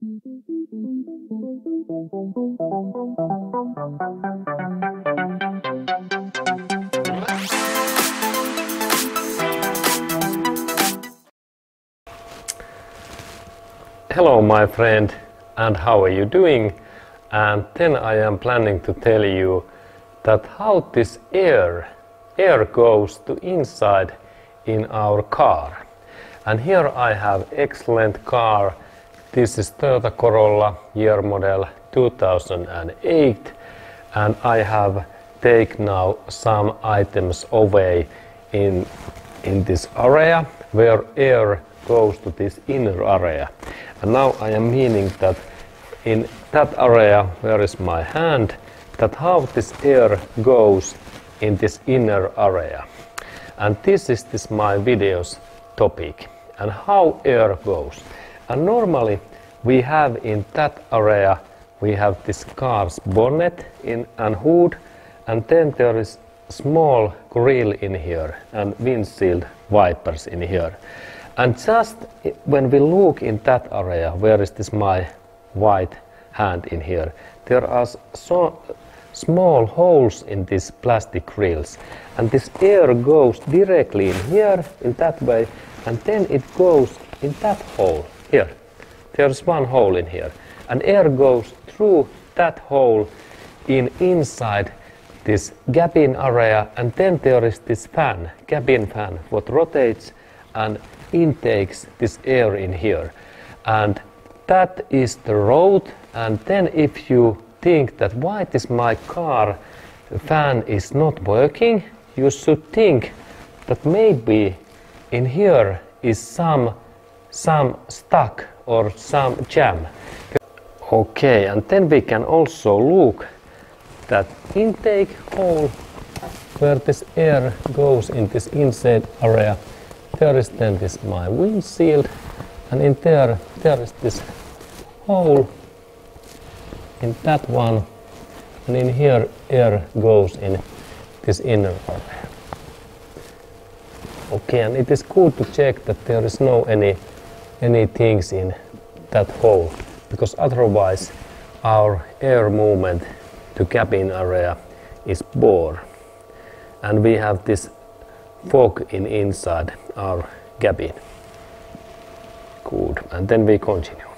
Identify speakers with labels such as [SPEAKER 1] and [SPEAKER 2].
[SPEAKER 1] Hello my friend, and how are you doing? And then I am planning to tell you that how this air goes to inside in our car. And here I have excellent car. This is Toyota Corolla year model 2008, and I have taken now some items away in this area where air goes to this inner area. And now I am meaning that in that area where is my hand, that how this air goes in this inner area. And this is my video's topic, and how air goes. And normally we have in that area, we have this car's bonnet and hood, and then there is small grill in here and windshield wipers in here. And just when we look in that area, where is this my white hand in here, there are so small holes in these plastic grills, and this air goes directly in here in that way, and then it goes in that hole here. There's one hole in here, and air goes through that hole inside this cabin area, and then there is this fan, cabin fan, what rotates and intakes this air in here. And that is the road. And then if you think that why this my car fan is not working, you should think that maybe in here is some stuck or some jam. Okay, and then we can also look that intake hole where this air goes in this inside area. There is then this my windshield, and in there is this hole in that one, and in here air goes in this inner area. Okay, and it is good to check that there is no any things in that hole, because otherwise our air movement to cabin area is poor, and we have this fog inside our cabin. Good, and then we continue.